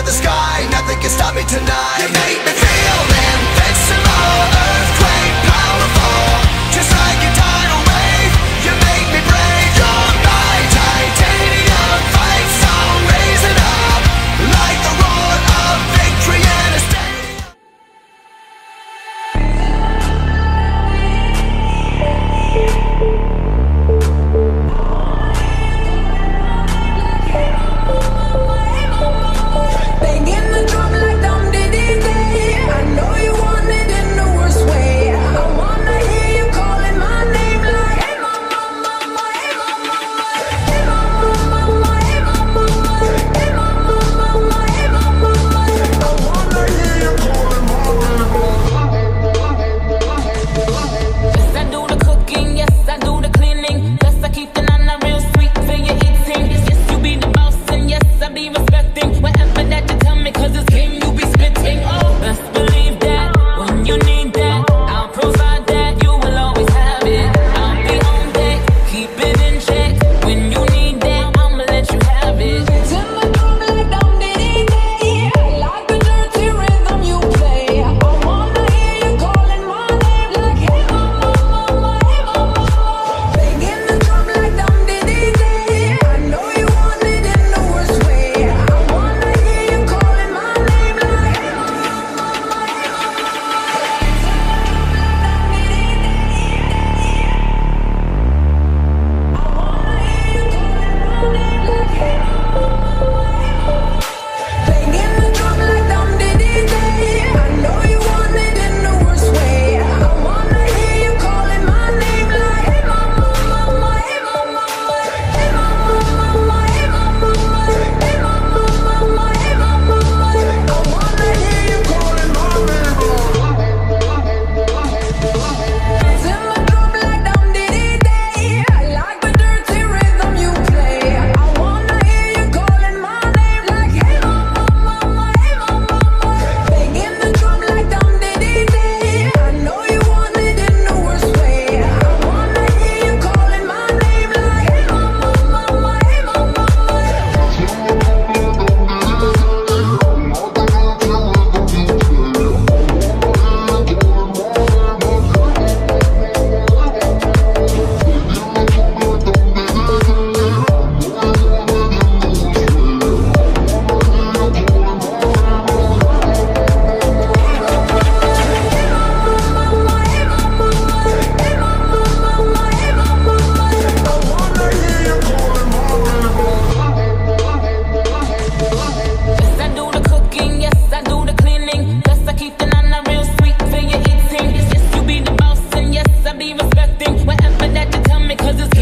the sky, nothing can stop me tonight. You make me feel invincible, earthquake powerful, just like a tidal wave. You make me brave. You're my titanium fight song, raising up like the roar of victory and a state. Banging the drum like dum dee dee dee. I know you want it in the worst way. I wanna hear you calling my name like, hey mama, mama, hey mama, hey mama, mama, hey mama, hey mama, mama, hey mama. I wanna hear you calling my name. Yes, I do the cooking, yes, I do the cleaning. Yes, I keep the nana real sweet for your eating. Yes, you be the boss and yes, I be respecting whatever that you tell me, cause it's game you be spitting. Oh, best believe that when you need that, I'll provide that, you will always have it. I'll be on deck, keep it in check. When you need that, I'ma let you have it. Till my drum like dum dee dee dee. I like the dirty rhythm you play. I wanna hear you calling my name like, hey mama, mama, hey mama. Banging the drum like dum dee dee dee. I know you want it in the worst way. I wanna hear you calling my name like, hey mama, mama, hey banging the drum like dum dee dee dee. I know you want it in the worst way. I wanna hear you calling my name like, hey mama, mama, hey mama, hey mama, mama, hey mama, hey mama, mama, hey mama. I wanna hear you calling my name. Till my drum like dum dee dee dee. I like the dirty rhythm you play. I wanna hear you calling my name like, hey mama, mama, hey mama. Banging the drum like dum dee dee dee. I know you want it in the worst way. I wanna hear you calling my name like, hey mama, mama, hey mama. Yes, I do the cooking, yes, I do the cleaning. Yes, I keep the nana real sweet for your eating. Yes, you be the boss and yes, I be respecting whatever that you tell me, cause it's